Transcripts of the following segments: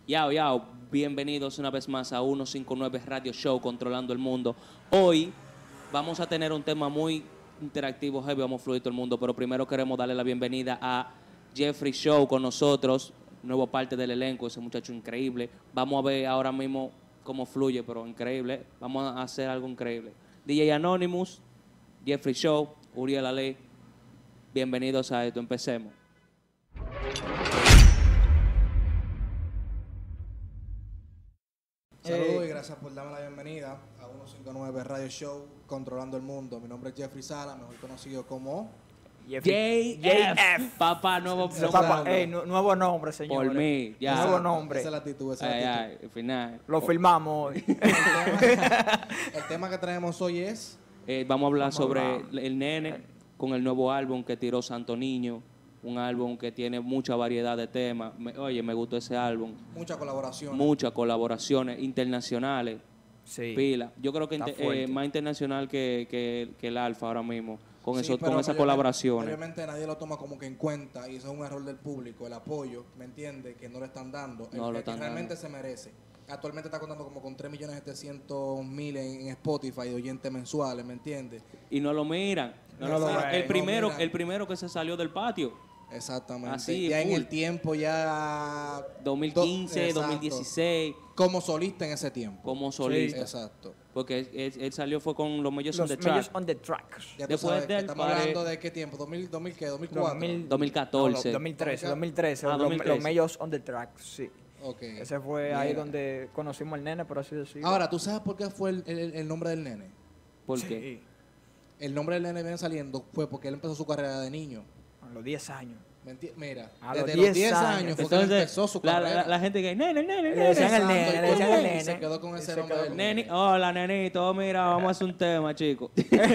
Yao, bienvenidos una vez más a 159 Radio Show, controlando el mundo. Hoy vamos a tener un tema muy interactivo, heavy, vamos a fluir todo el mundo, pero primero queremos darle la bienvenida a Jeffrey Show con nosotros, nuevo parte del elenco, ese muchacho increíble. Vamos a ver ahora mismo cómo fluye, pero increíble. Vamos a hacer algo increíble. DJ Anonymous, Jeffrey Show, Uriel Ale, bienvenidos a esto, empecemos. Saludos y gracias por darme la bienvenida a 159 Radio Show, controlando el mundo. Mi nombre es Jeffrey Sala, mejor conocido como JF, papá, nuevo nuevo nombre, señor. Por mí, ya. Nuevo nombre. Esa es la actitud, esa es la actitud. Al final. Lo filmamos hoy. El tema que traemos hoy es... Vamos a hablar sobre el nene con el nuevo álbum que tiró Santo Niño. Un álbum que tiene mucha variedad de temas. Me gustó ese álbum. Muchas colaboraciones. Muchas colaboraciones internacionales. Sí. Pila. Yo creo que más internacional que el Alfa ahora mismo. Con esas colaboraciones. Obviamente nadie lo toma como que en cuenta y eso es un error del público. El apoyo, ¿me entiendes? Que no le están dando. El que realmente se merece. Actualmente está contando como con 3.700.000 en Spotify de oyentes mensuales, ¿me entiendes? Y no lo miran. El primero que se salió del patio. Exactamente. Así, ya full. en el tiempo, ya... 2015, 2016. Como solista en ese tiempo. Como solista. Sí. Exacto. Porque él salió fue con Los Mellos on the Mellos Track. on the Track. Ya tú Después sabes que del estamos hablando de qué tiempo, ¿2000 qué? ¿2004? 2014. 2013. Ah, 2013. Los Mellos on the Track, sí. Okay. Ese fue ahí donde conocimos al nene, por así decirlo. Ahora, ¿tú sabes por qué fue el nombre del nene? ¿Por Sí. qué? El nombre del nene viene saliendo fue porque él empezó su carrera de niño. A los 10 años. Mira, A desde los los 10 años fue que él empezó su carrera. La gente que nene. Le decían el nene, le decían el Y se nene. quedó con ese Se nombre quedó del Nene, hola, nenito, mira, vamos a hacer un tema, chicos.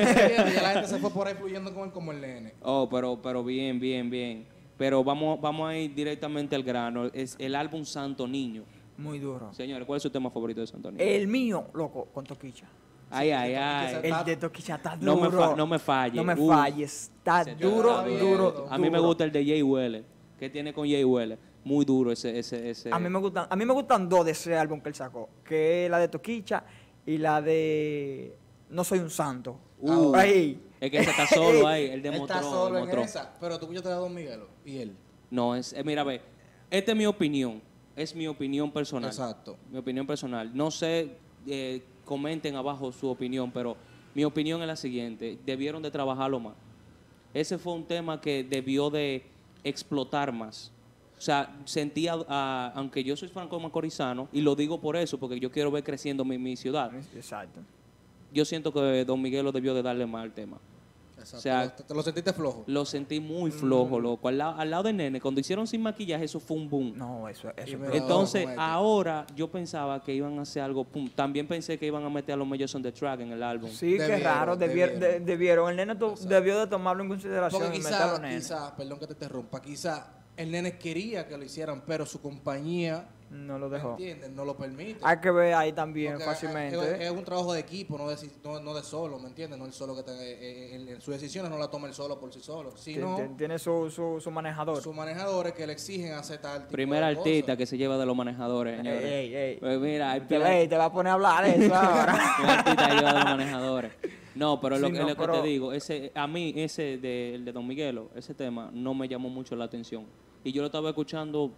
Ya la gente se fue por ahí fluyendo con él como el nene. Oh, pero bien. Pero vamos a ir directamente al grano. Es el álbum Santo Niño. Muy duro. Señores, ¿cuál es su tema favorito de Santo Niño? El mío, loco, con Toquicha. Ay. El de Toquicha está No duro. me falle. No me falles. Está Se te duro, está bien. duro. A mí me duro. gusta el de Jay Weller. ¿Qué tiene con Jay Weller? Muy duro ese. A mí me gustan dos de ese álbum que él sacó, que es la de Toquicha y la de No soy un santo. Ahí. Es que ese está solo ahí, el de Él está Motrón. solo en esa, pero tú escuchaste a Don Miguelo y él. No, mira, ve, esta es mi opinión. Es mi opinión personal. Exacto. Mi opinión personal. No sé, comenten abajo su opinión, pero mi opinión es la siguiente. Debieron de trabajarlo más. Ese fue un tema que debió de explotar más. O sea, sentía, aunque yo soy franco-macorizano, y lo digo por eso, porque yo quiero ver creciendo mi ciudad, Exacto. yo siento que Don Miguelo debió de darle más al tema. Exacto. O sea, ¿Te lo sentiste flojo? Lo sentí muy flojo, loco. Al lado de Nene, cuando hicieron sin maquillaje, eso fue un boom. No, eso. mira, Entonces, como este. ahora yo pensaba que iban a hacer algo, pum. También pensé que iban a meter a Los Mellos on the Track en el álbum. Sí, qué raro. Debieron. El nene debió de tomarlo en consideración. Porque y meterlo en él. quizá, perdón que te interrumpa, quizá el nene quería que lo hicieran, pero su compañía, No lo ¿me dejó. entiendes? No lo permite. Hay que ver ahí también Porque fácilmente. es un trabajo de equipo, no de solo, ¿me entiendes? No el solo que sus decisiones no las toma él solo por sí solo, sino Tiene su manejador. sus manejadores que le exigen hacer tal tipo Primer de artista cosas. que se lleva de los manejadores, señores. Ey. Pues mira, hay Te va a poner a hablar de eso ahora. un artista que lleva de los manejadores. No, pero Sí, lo no, que pero- te digo, a mí el de Don Miguelo, ese tema no me llamó mucho la atención. Y yo lo estaba escuchando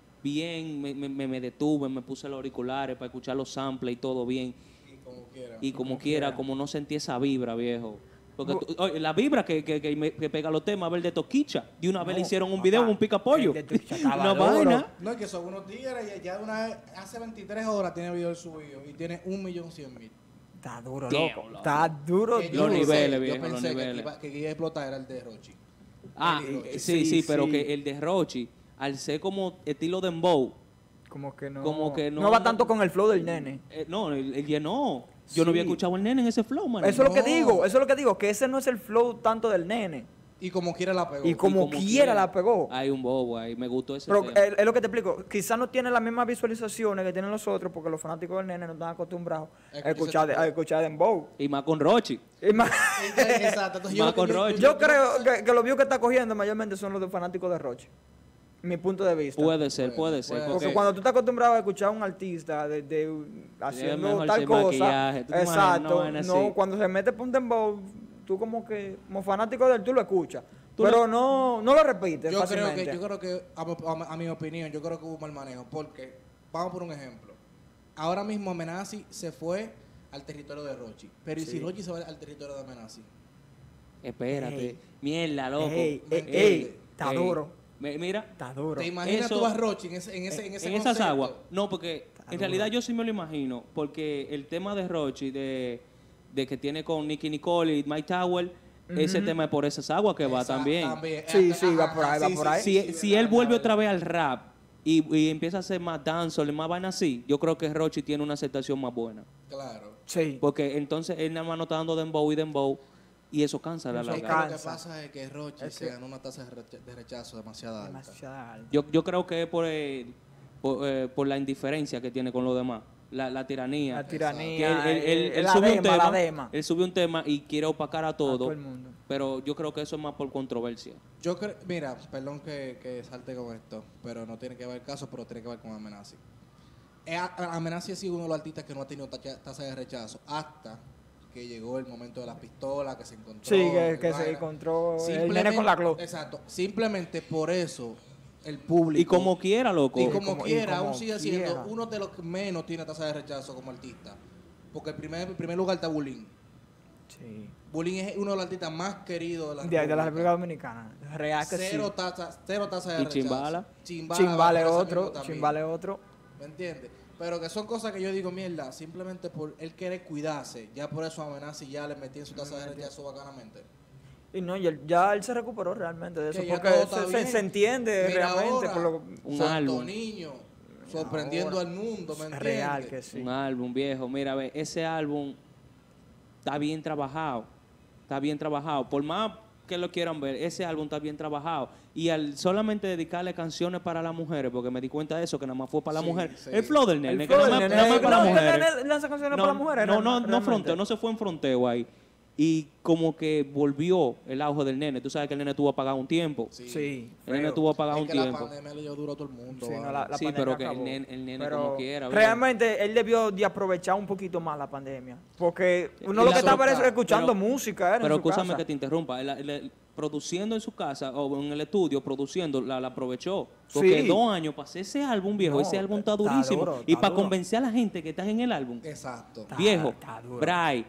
bien, me detuve, me puse los auriculares para escuchar los samples y todo bien. Y como quiera, como no sentí esa vibra, viejo. Porque oye, la vibra que pega los temas, a ver de Toquicha. De una vez le hicieron un video, un pica-pollo. El de Toquicha estaba Una duro. vaina. No, es que son unos tigres y ya de una vez, hace 23 horas tiene video subido y tiene 1.100.000. Está duro, Damn, loco. loco. Está duro, Que Los duro. niveles, yo viejo, los pensé niveles. que iba a explotar era el de Rochi. Sí, pero sí. que el de Rochi, al ser como estilo dembow, Como que no. Como que no- No va tanto con el flow del nene. no, el llenó. Yo no había Sí. escuchado al nene en ese flow, man. Eso es lo que No. digo, que ese no es el flow tanto del nene. Y como quiera la pegó. Y como quiera la pegó. Hay un bobo ahí, me gustó ese Pero tema. es lo que te explico. Quizás no tiene las mismas visualizaciones que tienen los otros porque los fanáticos del nene no están acostumbrados a escuchar Dembow. Y más con Rochi. Y más- Exacto. Entonces Más con Rochi. yo creo que los views que está cogiendo mayormente son los de fanáticos de Roche. Mi punto de vista. Puede ser. Porque cuando tú estás acostumbrado a escuchar a un artista haciendo tal cosa, exacto, no, cuando se mete por un dembow, tú como fanático de él, tú lo escuchas. Pero no lo repites fácilmente. Yo creo que a mi opinión, yo creo que hubo mal manejo. Porque, vamos por un ejemplo. Ahora mismo Amenazi se fue al territorio de Rochi. Pero ¿y si Rochi se va al territorio de Amenazi? Espérate. Mierda, loco. Está duro. Mira. Está duro. ¿Te imaginas tú a Rochi en esas aguas? No, porque en realidad yo sí me lo imagino. Porque el tema de Rochi, de que tiene con Nicki Nicole y Mike Tower, ese tema es por esas aguas que va también. Sí, va por ahí, Si él vuelve otra vez al rap y empieza a hacer más dancehall, más vaina así, yo creo que Rochi tiene una aceptación más buena. Claro. Sí. Porque entonces él nada más no está dando dembow y eso cansa la larga. Lo que pasa es que Rochi se ganó una tasa de rechazo demasiado alta. Yo creo que es por la indiferencia que tiene con los demás. La tiranía. La tiranía. Él subió un tema y quiere opacar a todo el mundo. Pero yo creo que eso es más por controversia. Mira, perdón que salte con esto, pero no tiene que ver el caso, pero tiene que ver con Amenazi. Amenazi ha sido uno de los artistas que no ha tenido tasa de rechazo hasta que llegó el momento de las pistolas, que se encontró. Sí, que se encontró el nene con la clo. Exacto. Simplemente por eso el público. Y como quiera, loco. Y como quiera, aún sigue siendo uno de los que menos tiene tasa de rechazo como artista. Porque el primer lugar está Bulín. Sí. Bulín es uno de los artistas más queridos de la República Dominicana. Real que cero tasa de rechazo. Chimbala. Chimbala es otro. ¿Me entiendes? Pero que son cosas que yo digo, mierda, simplemente por él querer cuidarse, ya por eso Amenazi ya le metí en su tasa de rechazo bacanamente. Y no, ya él se recuperó realmente de eso, porque se entiende. Mira, realmente. Ahora, un álbum. Niño, sorprendiendo al mundo, ¿me entiendes? Real que sí. Un álbum viejo. Mira, ve, ese álbum está bien trabajado. Por más que lo quieran ver, ese álbum está bien trabajado. Y al solamente dedicarle canciones para las mujeres, porque me di cuenta de eso, que nada más fue para la mujer. Sí. El flow del nene, que nada más para las mujeres. ¿Lanza canciones para las mujeres? No se fue en fronteo ahí. Y como que volvió el auge del nene. Tú sabes que el nene tuvo apagado un tiempo. Sí. El nene tuvo apagado un tiempo. La pandemia le dio duro a todo el mundo. Sí, pero que el nene como quiera. Realmente él debió de aprovechar un poquito más la pandemia. Porque uno lo que estaba era escuchando música. Pero escúchame que te interrumpa. Produciendo en su casa o en el estudio, produciendo, la aprovechó. Porque 2 años pasé ese álbum, viejo. Ese álbum está durísimo. Y para convencer a la gente que están en el álbum. Exacto. Viejo, Bray.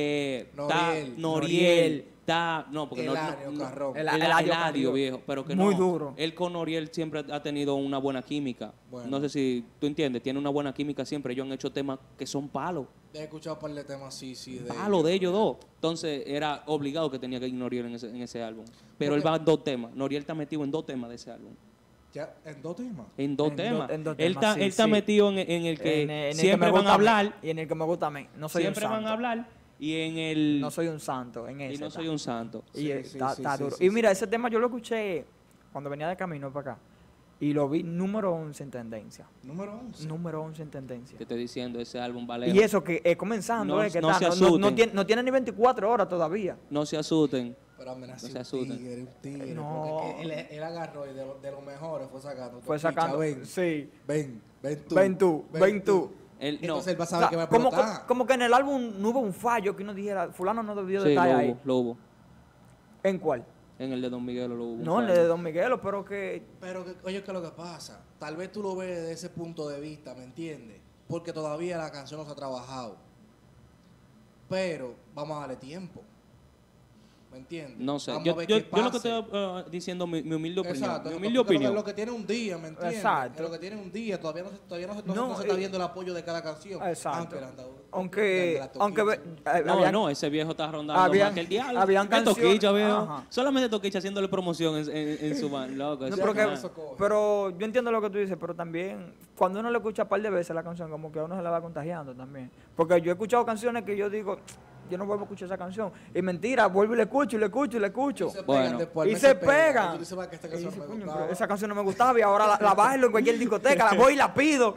Noriel, porque Eladio, viejo, pero que muy duro. Él con Noriel siempre ha tenido una buena química. Bueno. No sé si tú entiendes, tiene una buena química siempre. Ellos han hecho temas que son palos. He escuchado un par de temas, sí. Palos de ellos dos. Entonces era obligado que tenía que ir Noriel en ese álbum. Pero él va en 2 temas. Noriel está metido en 2 temas de ese álbum. ¿Ya? ¿En 2 temas? En dos temas. Él está metido en el que siempre van a hablar. Y en el que me gusta a mí. No soy siempre van a hablar. Y en el... No soy un santo, en ese. Y no soy un santo. Y está duro. Y mira, ese tema yo lo escuché cuando venía de camino para acá. Y lo vi número 11 en tendencia. ¿Número 11? Número 11 en tendencia. Te estoy diciendo, ese álbum vale... Y eso que es comenzando, no se asusten. No tiene ni 24 horas todavía. No se asusten. Pero Amenazi no se asusten. Un tigre. No. Él agarró y de los mejores fue sacando. Sí. Ven tú. Entonces él va a saber que va a explotar. Como que en el álbum no hubo un fallo que uno dijera, fulano no debió de estar ahí. Lo hubo. ¿En cuál? En el de Don Miguelo lo hubo. No, en el de Don Miguelo, pero que... Oye, ¿qué es lo que pasa? Tal vez tú lo ves desde ese punto de vista, ¿me entiendes? Porque todavía la canción no se ha trabajado. Pero vamos a darle tiempo. ¿Me entiendes? No sé. Yo lo que estoy diciendo, mi humilde opinión. Exacto. Mi humilde opinión. Lo que tiene un día, ¿me entiendes? Exacto. Lo que tiene un día, todavía no se está viendo el apoyo de cada canción. Exacto. Aunque ese viejo está rondando más que el diablo. Habían canciones. Solamente Toquicha haciéndole promoción en su band, loco. Pero yo entiendo lo que tú dices, pero también cuando uno le escucha un par de veces la canción, como que a uno se la va contagiando también. Porque yo he escuchado canciones que yo digo... Yo no vuelvo a escuchar esa canción. Y mentira, vuelvo y le escucho. Y se pegan. Esa canción no me gustaba y ahora la bailo en cualquier discoteca, la voy y la pido.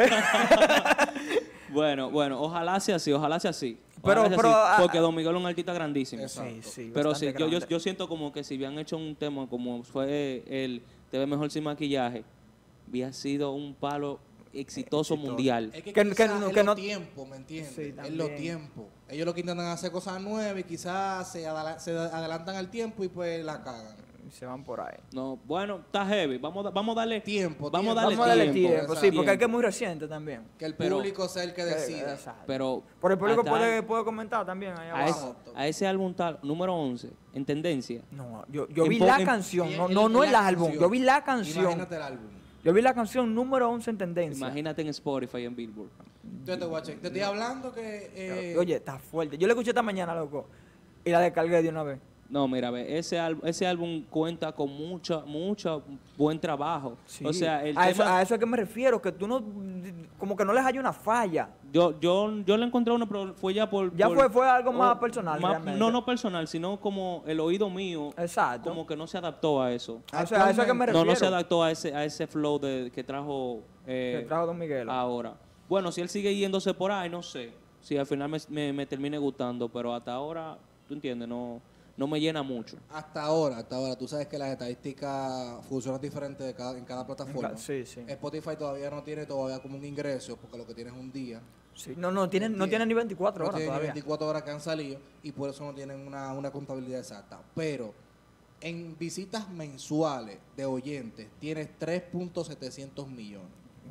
Bueno, ojalá sea así. Porque Don Miguel es un artista grandísimo. Sí, pero sí, yo siento como que si habían hecho un tema como fue el Te ves mejor sin maquillaje, había sido un palo exitoso mundial. Es que Que no tiempo, ¿me entiendes? Sí, es los tiempos. Ellos lo que intentan hacer cosas nuevas y quizás se adelantan al tiempo y pues la cagan. se van por ahí. No, bueno, está heavy. Vamos a darle Tiempo. Vamos a Vamos a darle tiempo, exacto. sí, porque es que es muy reciente también. Que el público sea el que decida. Exacto. Pero Por el público hasta puede comentar también ahí abajo. a ese álbum tal, número 11, en tendencia. No, yo En vi po- la en- canción, Ella- no el la álbum, canción. yo vi la canción. Imagínate el álbum. Yo vi la canción número 11 en tendencia. Imagínate en Spotify y en Billboard. Entonces, guache, te estoy hablando que... Oye, está fuerte. Yo la escuché esta mañana, loco, y la descargué de una vez. No, mira, ve, ese álbum cuenta con mucho buen trabajo. Sí. O sea, el a tema, eso es que me refiero, que tú no, como que no les hay una falla. yo le encontré uno, pero fue ya Ya por- fue algo más personal, realmente. no personal, sino como el oído mío, Exacto. como que no se adaptó a eso. A eso es que me refiero. No se adaptó a ese flow que trajo Que trajo Don Miguelo. ahora. Bueno, si él sigue yéndose por ahí, no sé. Si al final me termine gustando, pero hasta ahora, tú entiendes, no me llena mucho. Hasta ahora, tú sabes que las estadísticas funcionan diferentes en cada plataforma. Sí. Spotify todavía no tiene como un ingreso, porque lo que tiene es un día. Sí, no tienen ni 24 No horas tienen ni todavía. 24 horas que han salido y por eso no tienen una contabilidad exacta. Pero en visitas mensuales de oyentes tienes 3.700 millones.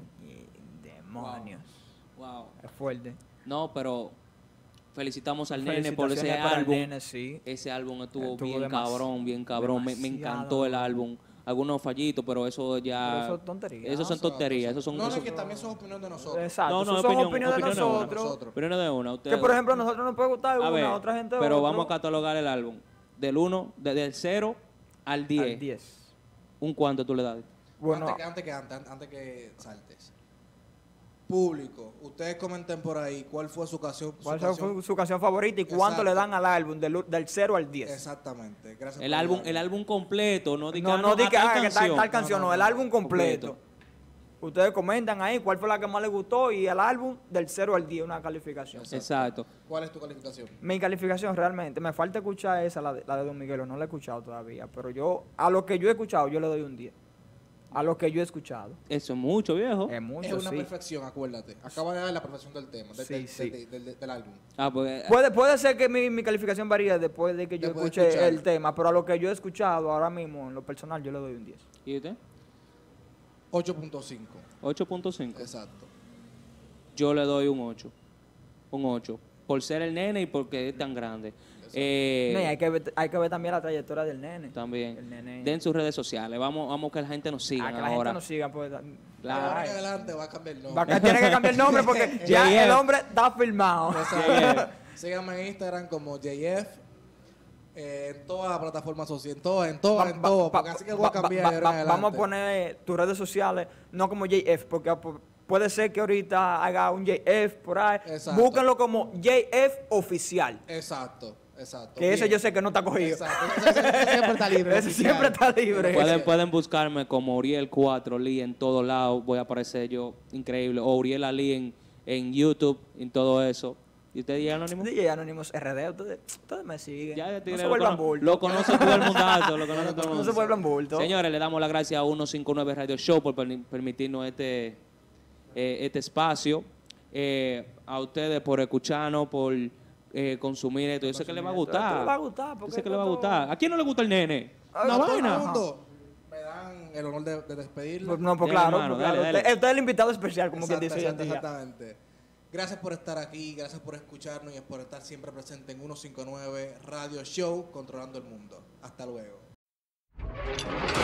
Demonios. Wow. Es fuerte. No, pero felicitamos al nene por ese Felicitaciones para el álbum. nene, sí. Ese álbum estuvo bien Estuvo bien cabrón. Me demasiado encantó el bueno. álbum. Algunos fallitos, pero eso ya... Pero eso es tontería. Eso son tonterías. Eso son, No, eso- es que también son opiniones de nosotros. Exacto. No, Eso son opinión opiniones de de una. nosotros. Opiniones de una. Que por ejemplo a nosotros nos puede gustar a una, ver, a otra gente pero otro. vamos a catalogar el álbum. Del 0 al 10. Al 10. ¿Un cuánto tú le das? Bueno, Antes que saltes. Público, ustedes comenten por ahí cuál fue su canción. ¿cuál fue su canción favorita y cuánto Exacto. le dan al álbum del 0 al 10? Exactamente. Gracias El por álbum, ayudarme. el álbum completo, no diga No diga tal que tal canción, no, el álbum Completo. completo. Ustedes comentan ahí cuál fue la que más les gustó y el álbum del 0 al 10, una calificación. Exacto. ¿Cuál es tu calificación? Mi calificación realmente, me falta escuchar esa, la de Don Miguelo, no la he escuchado todavía, pero yo, a lo que yo he escuchado, yo le doy un 10. A lo que yo he escuchado. Eso es mucho, viejo. Es mucho, Es una sí. perfección, acuérdate. Acaba de dar la perfección del tema, Sí. del álbum. Ah, pues, Puede ser que mi calificación varíe después de que yo Después de escuche escuchar. el tema, pero a lo que yo he escuchado ahora mismo, en lo personal, yo le doy un 10. ¿y usted? 8.5. 8.5. Exacto. Yo le doy un 8. Un 8. Por ser el nene y porque es tan grande. No, y hay que ver también la trayectoria del nene. También. El nene. Den sus redes sociales. Vamos que la gente nos siga Que la ahora. gente nos siga, pues. De ahora en adelante va a cambiar el nombre. Tiene que cambiar el nombre porque ya JF. el hombre está filmado. Exacto. Síganme en Instagram como JF. En todas las plataformas sociales. En todas. Porque así que voy a cambiar de ahora en Vamos a adelante. poner tus redes sociales, no como JF, porque puede ser que ahorita haga un JF por ahí. Exacto. Búsquenlo como JF Oficial. Exacto. Que ese Bien. yo sé que no está cogido. Exacto. Ese siempre está libre. Ese siempre está libre. Pueden buscarme como Uriel 4 Lee en todos lados. Voy a aparecer yo increíble. O Uriel Ali en YouTube, en todo eso. ¿Y usted DJ Anónimo? DJ Anonymous RD, ustedes me siguen. Ya, no se vuelvan bulto. lo conoce todo el mundazo. Lo conoce todo el No mundo. se vuelvan bulto. Señores, le damos las gracias a 159 Radio Show por permitirnos este espacio. A ustedes por escucharnos, por consumir esto. Yo sé que les va a gustar. Esto le va a gustar. Yo Porque sé que le va a esto- gustar. ¿A quién no le gusta el nene? Ah, Una A todo el vaina. mundo. Me dan el honor de despedirlo. Pues no, pues Dale, claro. hermano, pues claro. dale. Usted es el invitado especial, como quien dice hoy en día. Exactamente. Gracias por estar aquí, gracias por escucharnos y por estar siempre presente en 159 Radio Show, controlando el mundo. Hasta luego.